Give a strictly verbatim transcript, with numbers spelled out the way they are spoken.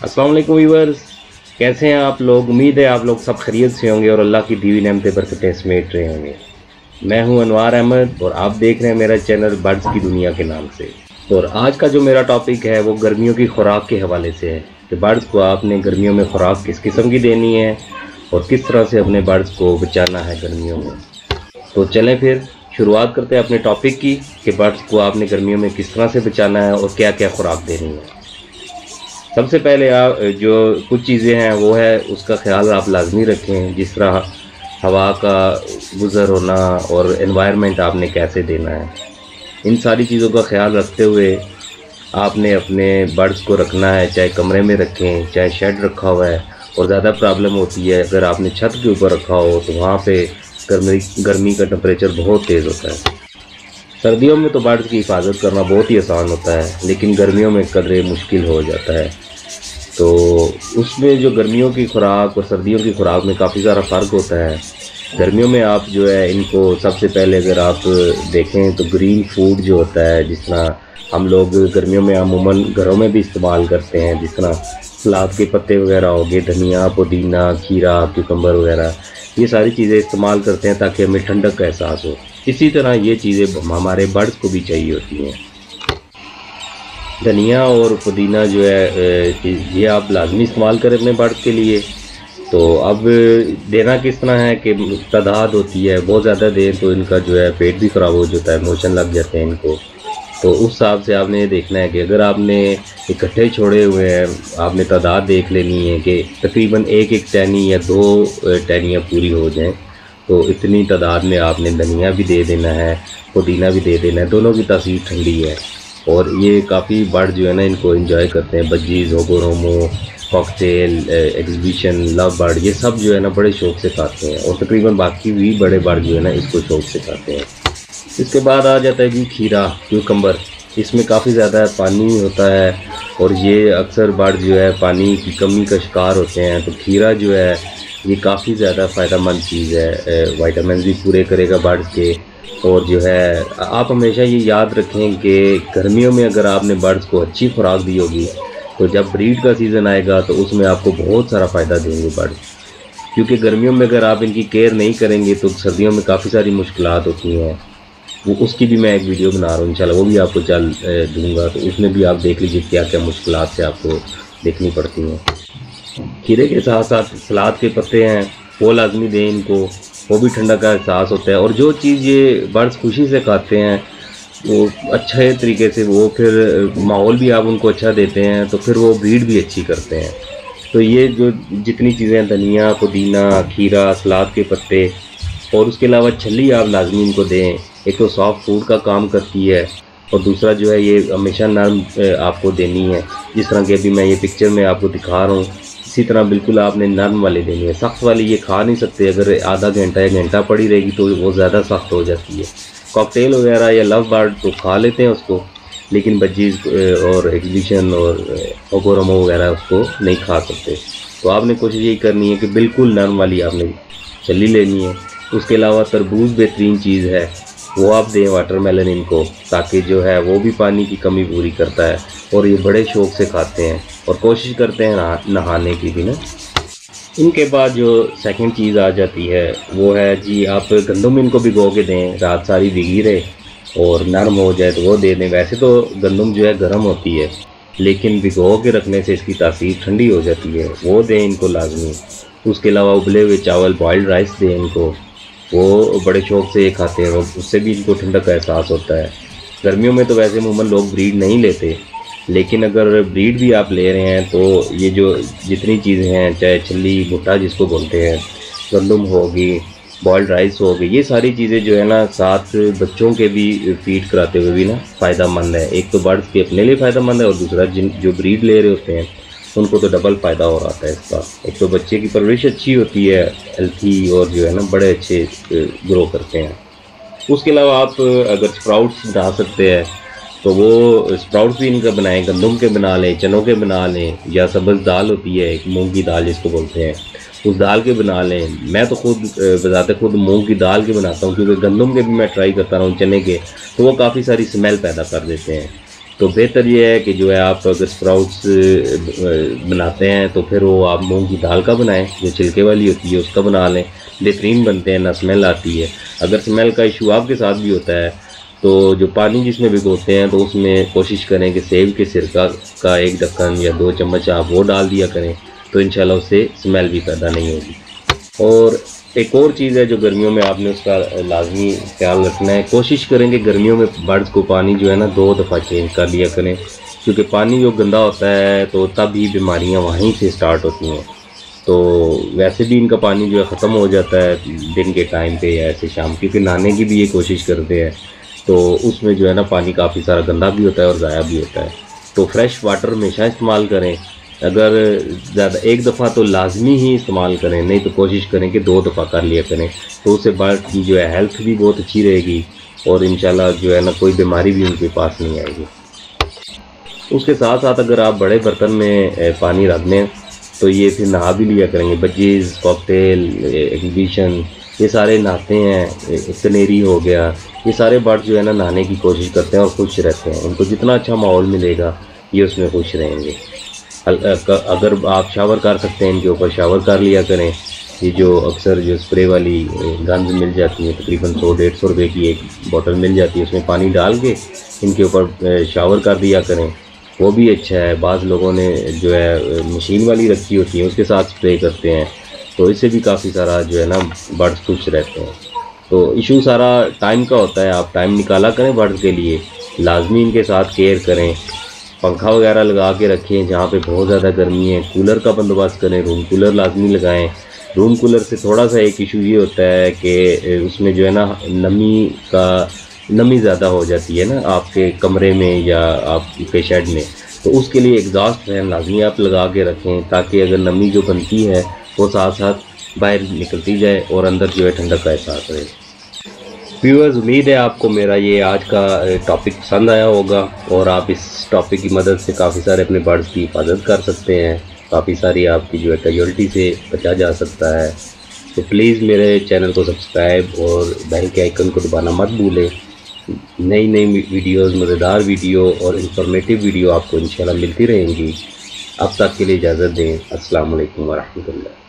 अस्सलाम वालेकुम व्यूअर्स, कैसे हैं आप लोग। उम्मीद है आप लोग सब खैरियत से होंगे और अल्लाह की दीवी नेमतें बरकतें समेट रहे होंगे। मैं हूं अनवार अहमद और आप देख रहे हैं मेरा चैनल बर्ड्स की दुनिया के नाम से। और आज का जो मेरा टॉपिक है वो गर्मियों की खुराक के हवाले से है कि बर्ड्स को आपने गर्मियों में खुराक किस किस्म की देनी है और किस तरह से अपने बर्ड्स को बचाना है गर्मियों में। तो चलें फिर शुरुआत करते हैं अपने टॉपिक की कि बर्ड्स को आपने गर्मियों में किस तरह से बचाना है और क्या क्या खुराक देनी है। सबसे पहले आप जो कुछ चीज़ें हैं वो है उसका ख्याल आप लाजमी रखें, जिस तरह हवा का गुज़र होना और एनवायरनमेंट आपने कैसे देना है। इन सारी चीज़ों का ख्याल रखते हुए आपने अपने बर्ड्स को रखना है, चाहे कमरे में रखें चाहे शेड रखा हुआ है। और ज़्यादा प्रॉब्लम होती है अगर आपने छत के ऊपर रखा हो तो वहाँ पे गर्मी गर्मी का टेम्परेचर बहुत तेज़ होता है। सर्दियों में तो बर्ड्स की हिफाजत करना बहुत ही आसान होता है, लेकिन गर्मियों में कदरे मुश्किल हो जाता है। तो उसमें जो गर्मियों की खुराक और सर्दियों की खुराक में काफ़ी सारा फ़र्क होता है। गर्मियों में आप जो है इनको सबसे पहले अगर आप देखें तो ग्रीन फूड जो होता है, जिस तरह हम लोग गर्मियों में अमूमन घरों में भी इस्तेमाल करते हैं, जिस तरह सलाद के पत्ते वगैरह हो गए, धनिया, पुदीना, खीरा, क्यूकम्बर वगैरह, ये सारी चीज़ें इस्तेमाल करते हैं ताकि हमें ठंडक का एहसास हो। इसी तरह ये चीज़ें हमारे बर्ड्स को भी चाहिए होती हैं। धनिया और पुदीना जो है ये आप लाजमी इस्तेमाल करें अपने बर्ड्स के लिए। तो अब देना किस तरह है कि तादाद होती है, बहुत ज़्यादा दें तो इनका जो है पेट भी ख़राब हो जाता है, मोशन लग जाते हैं इनको। तो उस हिसाब से आपने ये देखना है कि अगर आपने इकट्ठे छोड़े हुए हैं, आपने तादाद देख लेनी है कि तकरीबन एक एक टहनी या दो टहनियाँ पूरी हो जाएं। तो इतनी तादाद में आपने धनिया भी दे देना है, पुदीना भी दे देना है। दोनों की तासीर ठंडी है और ये काफ़ी बर्ड जो है ना इनको एंजॉय करते हैं। बज्जीज, होगोरोमो, कॉकटेल, एग्जीबिशन, लव बर्ड, ये सब जो है ना बड़े शौक़ से खाते हैं और तकरीबन बाकी भी बड़े बर्ड जो है ना इसको शौक़ से खाते हैं। इसके बाद आ जाता है जी खीरा, क्यूकम्बर। इसमें काफ़ी ज़्यादा पानी होता है और ये अक्सर बर्ड जो है पानी की कमी का शिकार होते हैं। तो खीरा जो है ये काफ़ी ज़्यादा फ़ायदेमंद चीज़ है, विटामिन भी पूरे करेगा बर्ड्स के। और जो है आप हमेशा ये याद रखें कि गर्मियों में अगर आपने बर्ड्स को अच्छी खुराक दी होगी तो जब ब्रीड का सीज़न आएगा तो उसमें आपको बहुत सारा फ़ायदा देंगे बर्ड्स। क्योंकि गर्मियों में अगर आप इनकी केयर नहीं करेंगे तो सर्दियों में काफ़ी सारी मुश्किलात होती हैं। वो उसकी भी मैं एक वीडियो बना रहा हूँ इंशाल्लाह, वो भी आपको चल दूँगा। तो उसमें भी आप देख लीजिए क्या क्या मुश्किलात से आपको देखनी पड़ती हैं। खीरे के साथ साथ सलाद के पत्ते हैं, वो लाजमी दें इनको, वो भी ठंडा का एहसास होता है। और जो चीज़ ये बर्ड्स खुशी से खाते हैं वो अच्छे तरीके से, वो फिर माहौल भी आप उनको अच्छा देते हैं तो फिर वो ब्रीड भी अच्छी करते हैं। तो ये जो जितनी चीज़ें धनिया, पुदीना, खीरा, सलाद के पत्ते और उसके अलावा छल्ली आप लाजमी इनको दें। एक तो सॉफ्ट फूड का काम करती है और दूसरा जो है ये हमेशा नरम आपको देनी है। जिस तरह की अभी मैं ये पिक्चर में आपको दिखा रहा हूँ, इसी तरह बिल्कुल आपने नरम वाली देनी है। सख्त वाली ये खा नहीं सकते, अगर आधा घंटा या घंटा पड़ी रहेगी तो वो ज़्यादा सख्त हो जाती है। कॉकटेल वगैरह या लव बर्ड तो खा लेते हैं उसको, लेकिन बज्जीज और एग्जीबिशन और होगोरोमो वगैरह उसको नहीं खा सकते। तो आपने कोशिश यही करनी है कि बिल्कुल नरम वाली आपने छल्ली लेनी है। उसके अलावा तरबूज बेहतरीन चीज़ है, वो आप दें, वाटरमेलन इनको, ताकि जो है वो भी पानी की कमी पूरी करता है और ये बड़े शौक़ से खाते हैं और कोशिश करते हैं नहा नहाने की भी ना। इनके बाद जो सेकंड चीज़ आ जाती है वो है जी आप गंदम इनको भिगो के दें, रात सारी भीगी रहे और नरम हो जाए तो वो दे दें। वैसे तो गंदम जो है गर्म होती है, लेकिन भिगो के रखने से इसकी तासीर ठंडी हो जाती है, वो दें इनको लाजमी। उसके अलावा उबले हुए चावल, बॉइल्ड राइस दें इनको, वो बड़े शौक़ से ये खाते हैं, उससे भी इनको ठंडक का एहसास होता है। गर्मियों में तो वैसे अमूमन लोग ब्रीड नहीं लेते, लेकिन अगर ब्रीड भी आप ले रहे हैं तो ये जो जितनी चीज़ें हैं, चाहे छल्ली, भुट्टा जिसको बोलते हैं, गंदम होगी, बॉइल्ड राइस होगी, ये सारी चीज़ें जो है ना साथ बच्चों के भी फीड कराते हुए भी ना फ़ायदेमंद है। एक तो बर्ड्स के अपने लिए फ़ायदेमंद है और दूसरा जिन जो ब्रीड ले रहे होते हैं उनको तो डबल फ़ायदा हो रहा है इसका। एक तो बच्चे की परवरिश अच्छी होती है, हेल्थी, और जो है ना बड़े अच्छे ग्रो करते हैं। उसके अलावा आप अगर स्प्राउट्स बना सकते हैं तो वो स्प्राउट्स भी इनका बनाएं, गंदम के बना लें, चनों के बना लें, या सब्ज़ दाल होती है एक मूंग की दाल जिसको बोलते हैं, उस दाल के बना लें। मैं तो खुद बजाते खुद मूंग की दाल के बनाता हूँ, क्योंकि गंदम के भी मैं ट्राई करता रहा हूँ, चने के, तो वो काफ़ी सारी स्मेल पैदा कर देते हैं। तो बेहतर ये है कि जो है आप अगर स्प्राउट्स बनाते हैं तो फिर वो आप मूंग की दाल का बनाएं, जो छिलके वाली होती है उसका बना लें, बेहतरीन बनते हैं, ना स्मेल आती है। अगर स्मेल का इशू आपके साथ भी होता है तो जो पानी जिसमें भिगोते हैं तो उसमें कोशिश करें कि सेब के सिरका का एक ढक्कन या दो चम्मच आप वो डाल दिया करें, तो इंशाल्लाह उससे स्मेल भी पैदा नहीं होगी। और एक और चीज़ है जो गर्मियों में आपने उसका लाजमी ख्याल रखना है, कोशिश करें कि गर्मियों में बर्ड्स को पानी जो है ना दो दफ़ा चेंज कर लिया करें, क्योंकि पानी जो गंदा होता है तो तब ही बीमारियां वहीं से स्टार्ट होती हैं। तो वैसे भी इनका पानी जो है ख़त्म हो जाता है दिन के टाइम पे या ऐसे शाम, क्योंकि नहाने की भी ये कोशिश करते हैं, तो उसमें जो है ना पानी काफ़ी सारा गंदा भी होता है और ज़ाया भी होता है। तो फ्रेश वाटर हमेशा इस्तेमाल करें, अगर ज़्यादा एक दफ़ा तो लाजमी ही इस्तेमाल करें, नहीं तो कोशिश करें कि दो दफ़ा कर लिया करें, तो उससे बर्ड की जो है हेल्थ भी बहुत अच्छी रहेगी और इंशाल्लाह जो है ना कोई बीमारी भी उनके पास नहीं आएगी। उसके साथ साथ अगर आप बड़े बर्तन में पानी रख दें तो ये फिर नहा भी लिया करेंगे। बजीज़, कॉकटेल, एग्जीबिशन, ये सारे नहाते हैं, कनेरी हो गया, ये सारे बर्ड जो है ना नहाने की कोशिश करते हैं और खुश रहते हैं। उनको जितना अच्छा माहौल मिलेगा ये उसमें खुश रहेंगे। अगर आप शावर कर सकते हैं इनके ऊपर शावर कर लिया करें। ये जो अक्सर जो स्प्रे वाली गन्स मिल जाती है, तकरीबन सौ डेढ़ सौ रुपये की एक बोतल मिल जाती है, उसमें पानी डाल के इनके ऊपर शावर कर दिया करें, वो भी अच्छा है। बाज़ लोगों ने जो है मशीन वाली रखी होती है उसके साथ स्प्रे करते हैं, तो इससे भी काफ़ी सारा जो है ना बर्ड्स खुश रहते हैं। तो इशू सारा टाइम का होता है, आप टाइम निकाला करें बर्ड्स के लिए, लाजमी इनके साथ केयर करें, पंखा वगैरह लगा के रखें जहाँ पे बहुत ज़्यादा गर्मी है, कूलर का बंदोबस्त करें, रूम कूलर लाजमी लगाएं। रूम कूलर से थोड़ा सा एक इशू ये होता है कि उसमें जो है ना नमी का नमी ज़्यादा हो जाती है ना आपके कमरे में या आपके शेड में, तो उसके लिए एग्जॉस्ट फैन लाजमी आप लगा के रखें, ताकि अगर नमी जो बनती है वो साथ साथ बाहर निकलती जाए और अंदर जो है ठंडक का एहसास रहे। व्यूअर्स, उम्मीद है आपको मेरा ये आज का टॉपिक पसंद आया होगा और आप इस टॉपिक की मदद से काफ़ी सारे अपने बर्ड्स की हिफाजत कर सकते हैं, काफ़ी सारी आपकी जो है कैजुअल्टी से बचा जा सकता है। तो प्लीज़ मेरे चैनल को सब्सक्राइब और बेल के आइकन को दबाना मत भूलें। नई नई वीडियोस, मज़ेदार वीडियो और इंफॉर्मेटिव वीडियो आपको इंशाल्लाह मिलती रहेंगी। अब तक के लिए इजाज़त दें। अस्सलाम वालेकुम व रहमतुल्लाह।